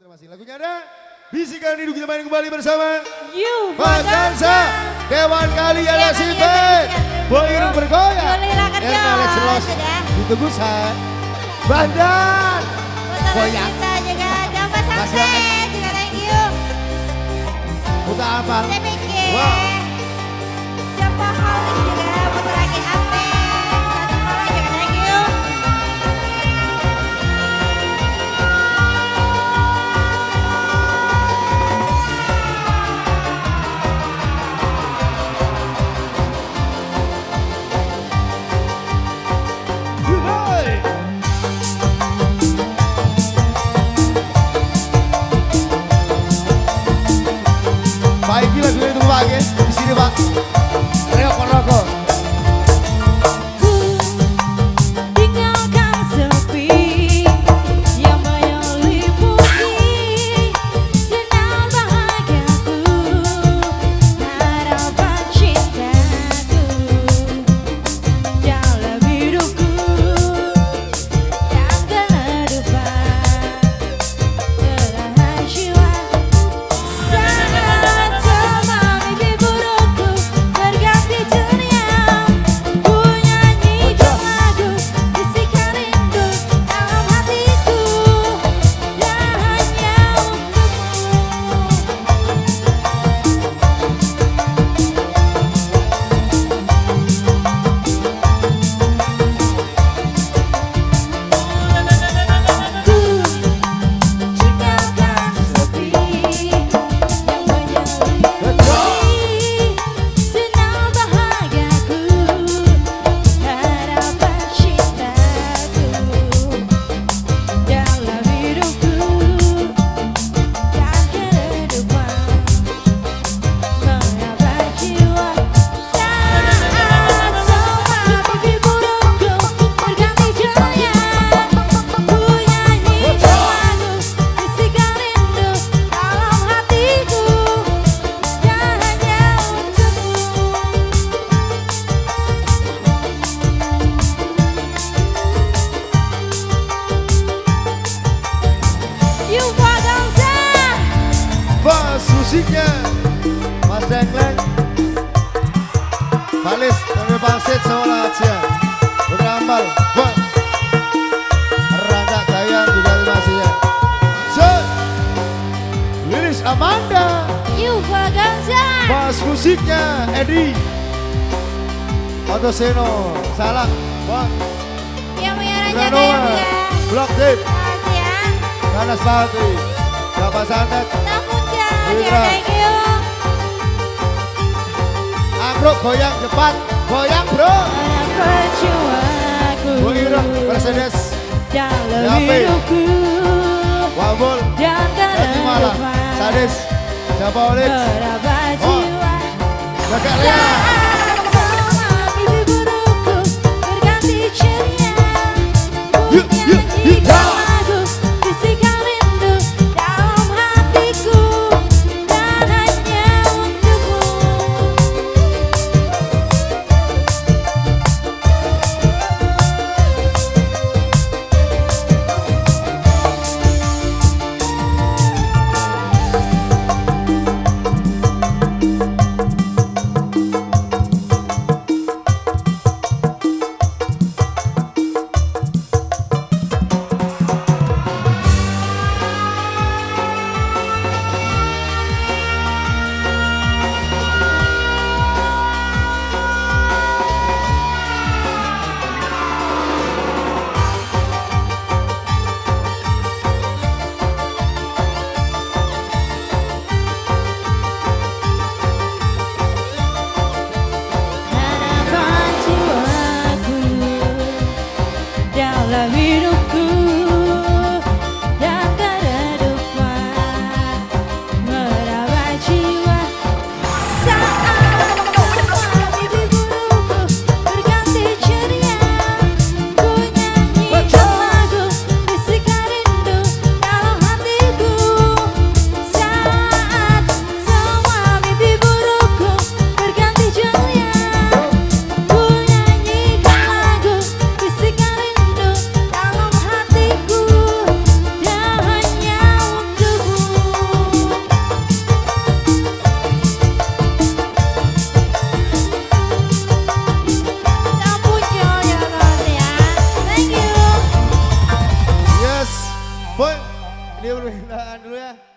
terima kasih. Lagunya ada Bisikan Rindu, kita main kembali bersama Vakansa, Kewan Kali ada Simpe, Boy Irung bergoyang, Erna Celos, ditunggu saya, Bandan, goyang, Masih juga thank you. buka apa? Wow. Siapa hal juga putar lagi apa? Satu malam juga thank you. Baik gila gue itu Pak ya, di sini Pak. Rokok. Tinggalkan sepi yang menyelimuti sinar bahagiaku, harapan cintaku dalam hidupku dan kehidupan belahan jiwa. Saat semua mimpi burukku berganti ceria, ku nyanyikan lagu bisikan rindu dalam hatiku dan hanya untukmu. Tinggalkan sepi yang menyelimuti sinar bahagiaku, harapan cintaku dalam hidupku dan kehidupan mengabari jiwa. Saat semua mimpi burukku berganti ceria, ku nyanyikan lagu bisikan rindu dalam hatiku dan hanya untukmu. You Vakansa. Bos musiknya, Mas Dengkleng, Balis, Tony Pangsit, Seolah aja, Berambal, Bang, Rangga Gayan juga terima kasih ya. Set, Liris Amanda, You Vakansa. Bos musiknya, Edi, Otoseno, Salak, Bang, Yang menyanyikan Granola, juga. Blok Deep, Makasih ya. Ganas Balti, Bapak Santet, Namun jangan Wira. thank you. Anggrok goyang cepat, goyang bro. Pada perjuanganku Boy Irung, Mercedes, dalam Yape. hidupku Wabul, dan Jatimala, kehidupan Sadis, Japaulix, berabad Oh. jiwa. Gagak Lea, Saat semua mimpi burukku berganti ceria, ku Yuk, yuk, yuk, nyanyikan ya. lagu bisikan rindu dalam hatiku dan hanya untukmu. Boy, ini permintaan dulu ya.